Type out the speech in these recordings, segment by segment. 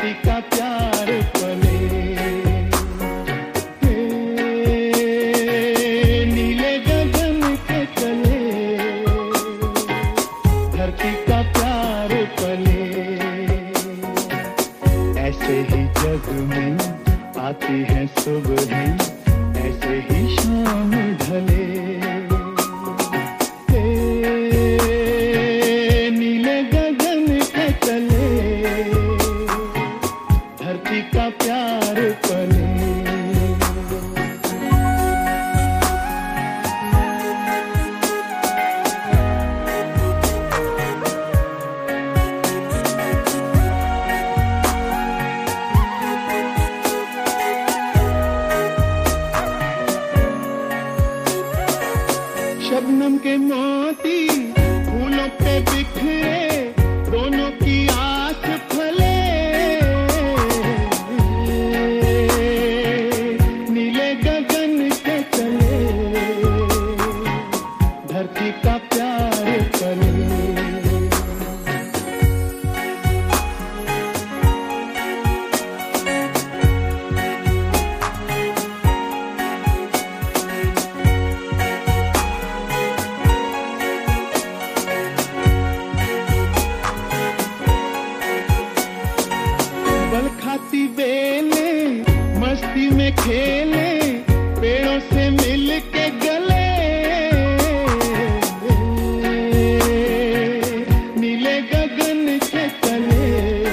धरती का प्यार पले। नीले गगन के तले धरती का प्यार पले। ऐसे ही जग में आती है सुबह, ऐसे ही शाम ढले। नीले गगन के तले धरती का प्यार पले। शबनम के मोती फूलों पे बिखरे, दोनों की आस फले। नीले गगन के तले धरती का प्यार पले। बल खाती बेले मस्ती में खेले, पेड़ों से मिल के गले। नीले गगन के तले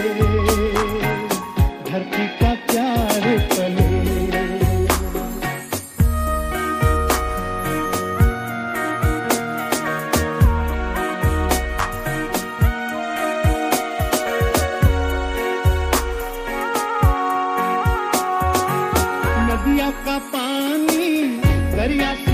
धरती का प्यार पले। नदिया का पानी दरिया